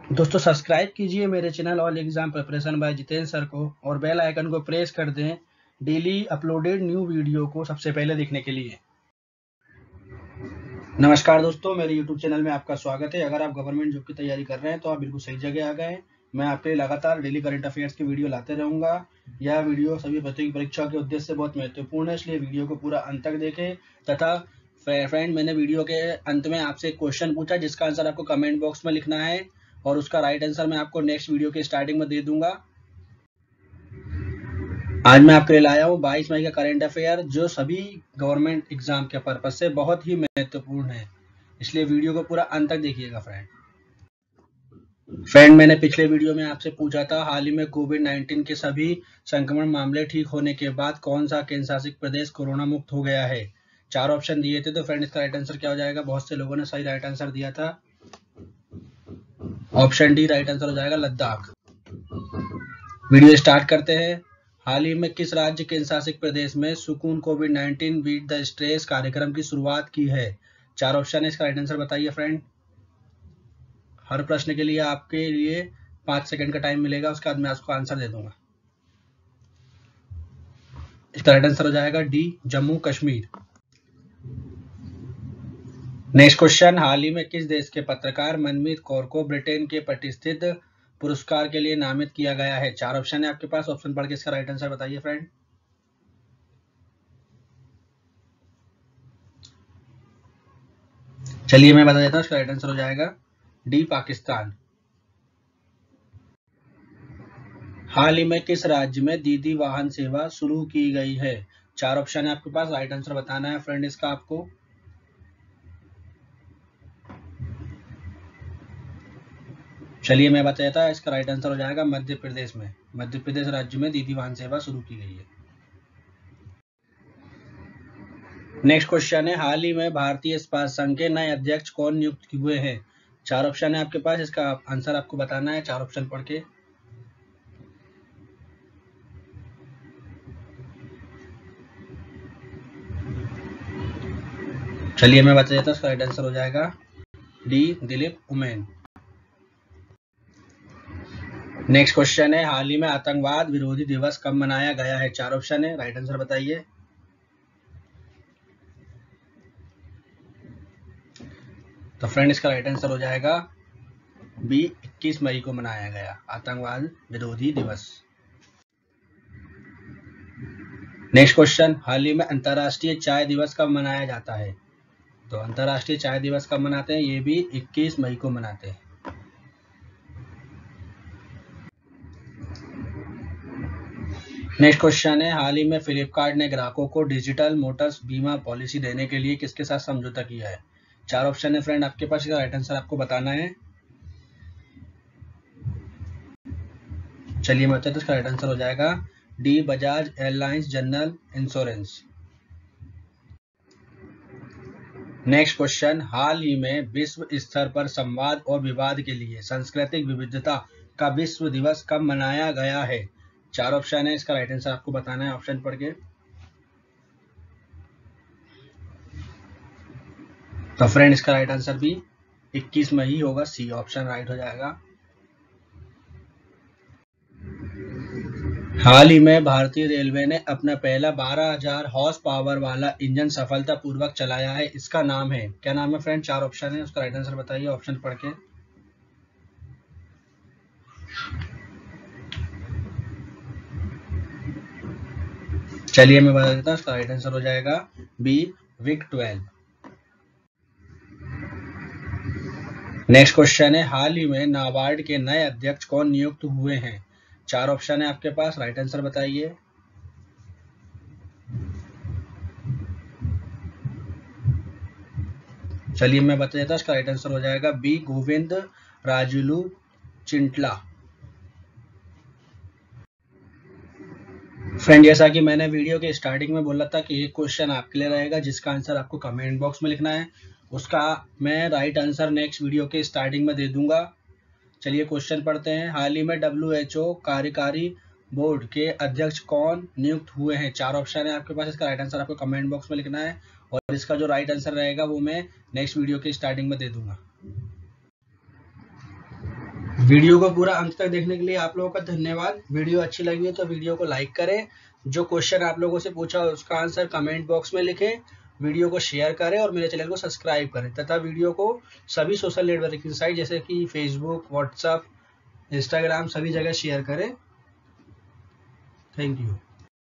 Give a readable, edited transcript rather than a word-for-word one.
दोस्तों सब्सक्राइब कीजिए मेरे channel all exam preparation by Jitendra sir को और बेल आइकन को प्रेस कर दें डेली अपलोडेड न्यू वीडियो को सबसे पहले देखने के लिए। नमस्कार दोस्तों, मेरे यूट्यूब चैनल में आपका स्वागत है। अगर आप गवर्नमेंट जॉब की तैयारी कर रहे हैं तो आप बिल्कुल सही जगह आ गए हैं। मैं आपके लिए लगातार डेली करंट अफेयर्स की वीडियो लाते रहूंगा। यह वीडियो सभी प्रतियोगी परीक्षा के उद्देश्य से बहुत महत्वपूर्ण है, इसलिए वीडियो को पूरा अंत तक देखें। तथा फ्रेंड, मैंने वीडियो के अंत में आपसे एक क्वेश्चन पूछा जिसका आंसर आपको कमेंट बॉक्स में लिखना है और उसका राइट आंसर मैं आपको नेक्स्ट वीडियो के स्टार्टिंग में दे दूंगा। आज मैं आपके लिए लाया हूँ 22 मई का करंट अफेयर जो सभी गवर्नमेंट एग्जाम के पर्पज से बहुत ही महत्वपूर्ण है, इसलिए वीडियो को पूरा अंत तक देखिएगा। फ्रेंड, मैंने पिछले वीडियो में आपसे पूछा था हाल ही में कोविड-19 के सभी संक्रमण मामले ठीक होने के बाद कौन सा केंद्र शासित प्रदेश कोरोना मुक्त हो गया है। 4 ऑप्शन दिए थे, तो फ्रेंड इसका राइट आंसर क्या हो जाएगा? बहुत से लोगों ने सही राइट आंसर दिया था। ऑप्शन डी राइट आंसर हो जाएगा, लद्दाख। वीडियो स्टार्ट करते हैं। हाल ही में किस राज्य केंद्र शासित प्रदेश में सुकून कोविड-19 बीट द स्ट्रेस कार्यक्रम की शुरुआत की है? 4 ऑप्शन है, इसका राइट आंसर बताइए फ्रेंड। हर प्रश्न के लिए आपके लिए 5 सेकंड का टाइम मिलेगा, उसके बाद मैं आपको आंसर दे दूंगा। इसका राइट आंसर हो जाएगा D, Jammu Kashmir. Next question, हाल ही में किस देश के पत्रकार मनमीत कौर को ब्रिटेन के प्रतिष्ठित पुरस्कार के लिए नामित किया गया है? 4 ऑप्शन है आपके पास, ऑप्शन पढ़ के इसका राइट आंसर बताइए फ्रेंड। चलिए मैं बता देता हूँ, इसका राइट आंसर हो जाएगा डी, पाकिस्तान। हाल ही में किस राज्य में दीदी वाहन सेवा शुरू की गई है? 4 ऑप्शन है आपके पास, राइट आंसर बताना है फ्रेंड इसका आपको। चलिए मैं बता देता हूँ, इसका राइट आंसर हो जाएगा मध्य प्रदेश में। मध्य प्रदेश राज्य में दीदी वाहन सेवा शुरू की गई है। नेक्स्ट क्वेश्चन है, हाल ही में भारतीय इस्पात संघ के नए अध्यक्ष कौन नियुक्त हुए हैं? 4 ऑप्शन है आपके पास, इसका आंसर आपको बताना है 4 ऑप्शन पढ़ के। चलिए मैं बता देता हूँ, इसका राइट आंसर हो जाएगा D, Dilip Oommen. Next question है, हाल ही में आतंकवाद विरोधी दिवस कब मनाया गया है? 4 ऑप्शन है, राइट आंसर बताइए। तो फ्रेंड इसका राइट आंसर हो जाएगा बी, 21 मई को मनाया गया आतंकवाद विरोधी दिवस। नेक्स्ट क्वेश्चन, हाल ही में अंतर्राष्ट्रीय चाय दिवस कब मनाया जाता है? तो अंतर्राष्ट्रीय चाय दिवस कब मनाते हैं? ये भी 21 मई को मनाते हैं। नेक्स्ट क्वेश्चन है, हाल ही में फ्लिपकार्ट ने ग्राहकों को डिजिटल मोटर्स बीमा पॉलिसी देने के लिए किसके साथ समझौता किया है? 4 ऑप्शन है फ्रेंड आपके पास, इसका राइट आंसर आपको बताना है। चलिए मैं बताता हूं, इसका राइट आंसर हो जाएगा D, Bajaj airlines general insurance. Next question, हाल ही में विश्व स्तर पर संवाद और विवाद के लिए सांस्कृतिक विविधता का विश्व दिवस कब मनाया गया है? 4 ऑप्शन है, इसका राइट आंसर आपको बताना है ऑप्शन पढ़ के। तो फ्रेंड इसका राइट आंसर भी 21 में ही होगा, सी ऑप्शन राइट हो जाएगा। हाल ही में भारतीय रेलवे ने अपना पहला 12,000 हॉर्स पावर वाला इंजन सफलतापूर्वक चलाया है, इसका नाम है क्या? नाम है फ्रेंड? 4 ऑप्शन है, उसका राइट आंसर बताइए ऑप्शन पढ़ के। चलिए मैं बता देता हूँ, इसका राइट आंसर हो जाएगा बी, विग 12। नेक्स्ट क्वेश्चन है, हाल ही में नाबार्ड के नए अध्यक्ष कौन नियुक्त हुए हैं? 4 ऑप्शन है आपके पास, राइट आंसर बताइए। चलिए मैं बता देता हूँ, इसका राइट आंसर हो जाएगा बी, गोविंद राजुलू चिंटला। फ्रेंड, जैसा कि मैंने वीडियो के स्टार्टिंग में बोला था कि एक क्वेश्चन आपके लिए रहेगा जिसका आंसर आपको कमेंट बॉक्स में लिखना है, उसका मैं राइट आंसर नेक्स्ट वीडियो के स्टार्टिंग में दे दूंगा। चलिए क्वेश्चन पढ़ते हैं, हाल ही में WHO कार्यकारी बोर्ड के अध्यक्ष कौन नियुक्त हुए हैं? 4 ऑप्शन है आपके पास, इसका राइट आंसर आपको कमेंट बॉक्स में लिखना है और इसका जो राइट आंसर रहेगा वो मैं नेक्स्ट वीडियो के स्टार्टिंग में दे दूंगा। वीडियो को पूरा अंत तक देखने के लिए आप लोगों का धन्यवाद। वीडियो अच्छी लगी है तो वीडियो को लाइक करें, जो क्वेश्चन आप लोगों से पूछा उसका आंसर कमेंट बॉक्स में लिखें, वीडियो को शेयर करें और मेरे चैनल को सब्सक्राइब करें तथा वीडियो को सभी सोशल नेटवर्किंग साइट जैसे कि फेसबुक, व्हाट्सएप, इंस्टाग्राम सभी जगह शेयर करें। Thank you.